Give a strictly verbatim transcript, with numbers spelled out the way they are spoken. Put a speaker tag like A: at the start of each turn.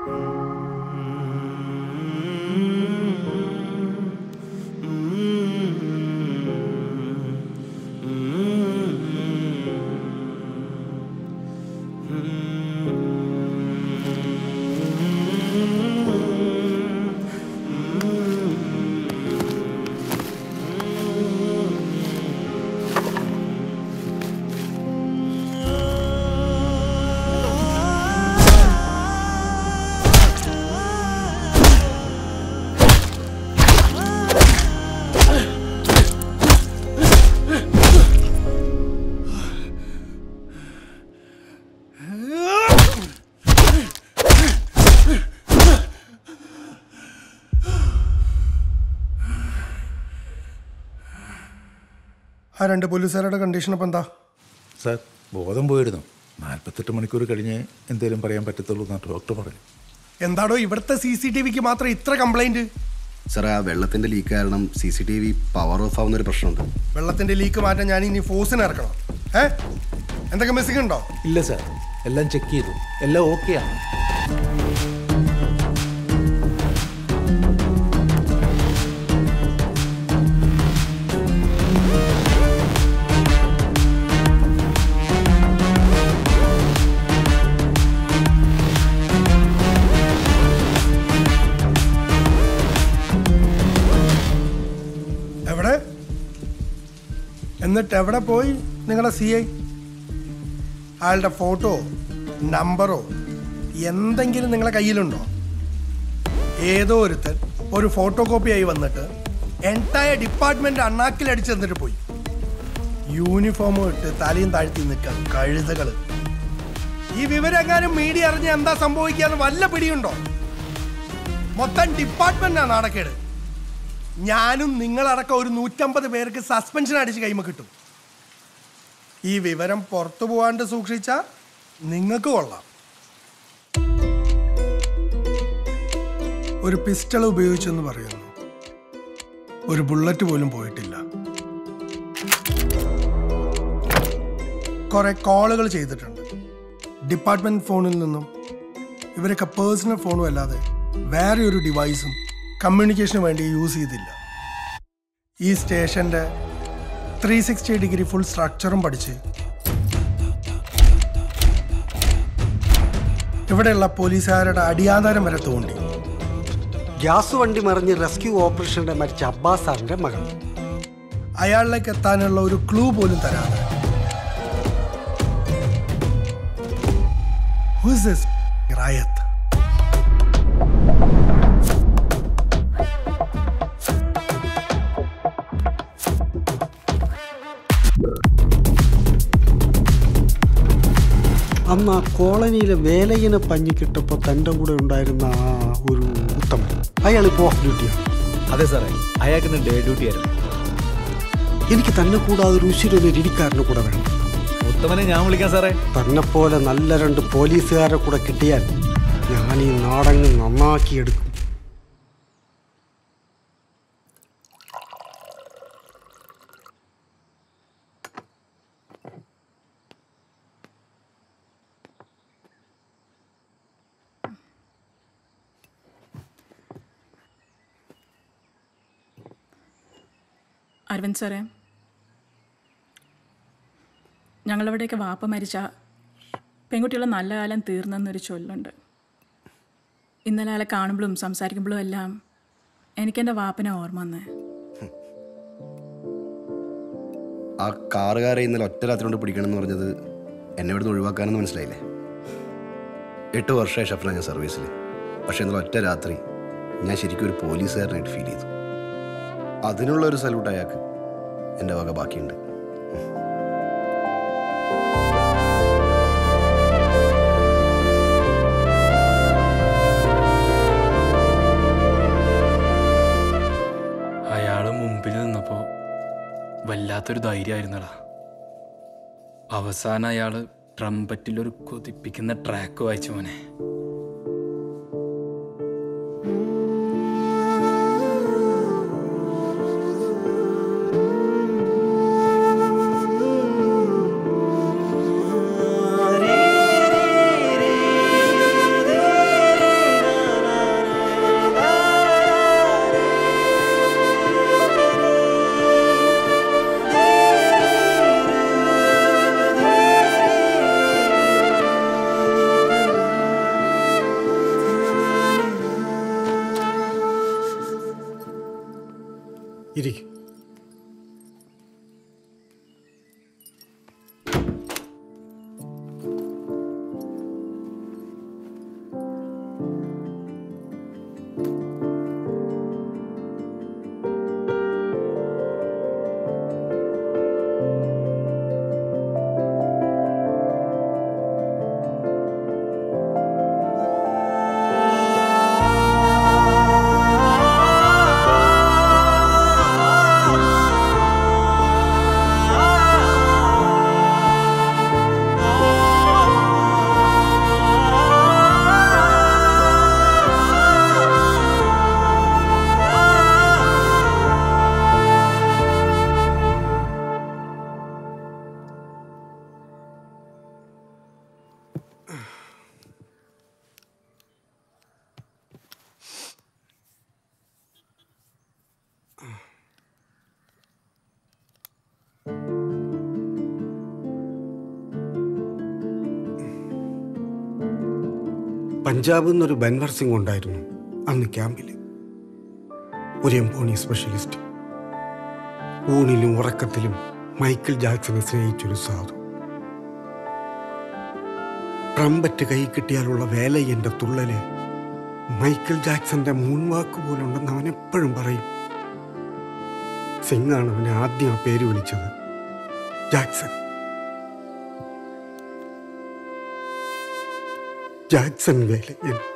A: ആ രണ്ട് പോലീസുകാരുടെ കണ്ടീഷൻ അപ്പം എന്താ?
B: സാർ ബോധം പോയിരുന്നു. നാൽപ്പത്തെട്ട് മണിക്കൂർ കഴിഞ്ഞ് എന്തെങ്കിലും പറയാൻ പറ്റത്തുള്ളൂ എന്നാണ് ഡോക്ടർ പറഞ്ഞു.
A: എന്താടോ ഇവിടുത്തെ സി സി ടി വിക്ക് മാത്രം ഇത്ര കംപ്ലൈന്റ്?
C: സാർ ആ വെള്ളത്തിന്റെ ലീക്ക് കാരണം C C T V power off ആവുന്ന ഒരു പ്രശ്നമുണ്ട്.
A: വെള്ളത്തിന്റെ ലീക്ക് മാറ്റാൻ ഞാൻ ഇനി ഫോഴ്സിന് ഇറക്കണം. ഏ എന്തൊക്കെ മിസ്സിംഗ് ഉണ്ടോ?
B: ഇല്ല സാർ, എല്ലാം ചെക്ക് ചെയ്തു, എല്ലാം ഓക്കെ ആണ്.
A: എവിടെ എന്നിട്ട് എവിടെ പോയി നിങ്ങളുടെ സി ഐ? അയാളുടെ ഫോട്ടോ നമ്പറോ എന്തെങ്കിലും നിങ്ങളുടെ കയ്യിലുണ്ടോ? ഏതോ ഒരുത്തൻ ഒരു ഫോട്ടോ കോപ്പിയായി വന്നിട്ട് എൻറ്റയർ ഡിപ്പാർട്ട്മെന്റ് അണ്ണാക്കിലടിച്ച് തന്നിട്ട് പോയി. യൂണിഫോമും ഇട്ട് തലയും താഴ്ത്തി നിൽക്കാൻ കഴുതകള്. ഈ വിവരം എങ്ങാനും മീഡിയ അറിഞ്ഞ് എന്താ സംഭവിക്കാന്ന് വല്ല പിടിയുണ്ടോ? മൊത്തം ഡിപ്പാർട്ട്മെന്റാണ് നാണക്കേട്. ഞാനും നിങ്ങളടക്കം ഒരു നൂറ്റമ്പത് പേർക്ക് സസ്പെൻഷൻ അടിച്ച് കൈമ കിട്ടും. ഈ വിവരം പുറത്തു പോവാണ്ട് സൂക്ഷിച്ച നിങ്ങൾക്ക് കൊള്ളാം. ഒരു പിസ്റ്റൾ ഉപയോഗിച്ചെന്ന് പറയുന്നു, ഒരു ബുള്ളറ്റ് പോലും പോയിട്ടില്ല. കുറെ കോളുകൾ ചെയ്തിട്ടുണ്ട് ഡിപ്പാർട്ട്മെന്റ് ഫോണിൽ നിന്നും. ഇവരൊക്കെ പേഴ്സണൽ ഫോണും അല്ലാതെ വേറെ ഒരു ഡിവൈസും കമ്മ്യൂണിക്കേഷന് വേണ്ടി യൂസ് ചെയ്തില്ല. ഈ സ്റ്റേഷൻ്റെ ത്രീ സിക്സ്റ്റി ഡിഗ്രി ഫുൾ സ്ട്രക്ചറും പഠിച്ച് ഇവിടെയുള്ള പോലീസുകാരുടെ അടിയാധാരം വരെ തോണ്ടി.
D: ഗ്യാസ് വണ്ടി മറിഞ്ഞ് റെസ്ക്യൂ ഓപ്പറേഷന്റെ മരിച്ച അബ്ബാസ് സാറിന്റെ മകൾ.
A: അയാളിലേക്ക് എത്താനുള്ള ഒരു ക്ലൂ പോലും തരാതെ Who's this Rayat?
D: അന്ന് ആ കോളനിയിലെ വേലയിനെ പഞ്ഞി കിട്ടപ്പോൾ തൻ്റെ കൂടെ ഉണ്ടായിരുന്ന ആ ഒരു ഉത്തമൻ, അയാളിപ്പോൾ ഓഫ് ഡ്യൂട്ടിയാണ്.
E: അതെ സാറേ, അയാൾക്ക് ഡേ ഡ്യൂട്ടി ആയിരുന്നു.
D: എനിക്ക് തന്നെ കൂടാതെ ഒരു ഉശിരൊരു ഇടിക്കാരനെ കൂടെ വേണം.
E: ഉത്തമനെ ഞാൻ വിളിക്കാം സാറേ.
D: തന്നെ പോലെ നല്ല രണ്ട് പോലീസുകാരെ കൂടെ കിട്ടിയാൽ ഞാൻ ഈ നാടങ്ങ് നന്നാക്കിയെടുക്കും.
F: അരവിന്ദ് സാറേ, ഞങ്ങളവിടെയൊക്കെ വാപ്പ മരിച്ച പെൺകുട്ടികളുടെ നല്ല കാലം തീർന്നെന്നൊരു ചൊല്ലുണ്ട്. ഇന്നലെ ആളെ കാണുമ്പോഴും സംസാരിക്കുമ്പോഴും എല്ലാം എനിക്കെൻ്റെ വാപ്പനെ ഓർമ്മ വന്നേ.
C: ആ കാറുകാരെ ഇന്നലെ ഒറ്റ രാത്രി കൊണ്ട് പിടിക്കണമെന്ന് പറഞ്ഞത് എന്നെ ഇവിടുന്ന് ഒഴിവാക്കാനെന്ന് മനസ്സിലായില്ലേ? എട്ട് വർഷമായി ഷഫ്ന ഞാൻ സർവീസിൽ. പക്ഷേ ഇന്നലെ ഒറ്റ രാത്രി ഞാൻ ശരിക്കും ഒരു പോലീസുകാരനായിട്ട് ഫീൽ ചെയ്തു. അതിനുള്ള ഒരു സല്യൂട്ട് അയാൾക്ക് എൻ്റെ വക ബാക്കിയുണ്ട്.
G: അയാള് മുമ്പിൽ നിന്നപ്പോൾ വല്ലാത്തൊരു ധൈര്യമായിരുന്നടാ. അവസാനം അയാള് ട്രംപറ്റിലൊരു കൊതിപ്പിക്കുന്ന ട്രാക്ക് വായിച്ചു മോനെ.
D: പഞ്ചാബിൽ നിന്നൊരു ബൻവർ സിംഗ് ഉണ്ടായിരുന്നു അന്ന് ക്യാമ്പിൽ. ഒരു എംപോണി സ്പെഷ്യലിസ്റ്റ്. ഊണിലും ഉറക്കത്തിലും മൈക്കിൾ ജാക്സനെ സ്നേഹിച്ചൊരു സാധു. ട്രംപറ്റ് കൈ കിട്ടിയാലുള്ള വേലയ്യൻ്റെ തുള്ളല് മൈക്കിൾ ജാക്സന്റെ മൂൺവാക്ക് പോലുണ്ടെന്ന് അവൻ എപ്പോഴും പറയും. സിംഗാണ് അവനെ ആദ്യം ആ പേര് വിളിച്ചത്, ജാക്സൺ. ജാക്സൺ വേലയ്യൻ.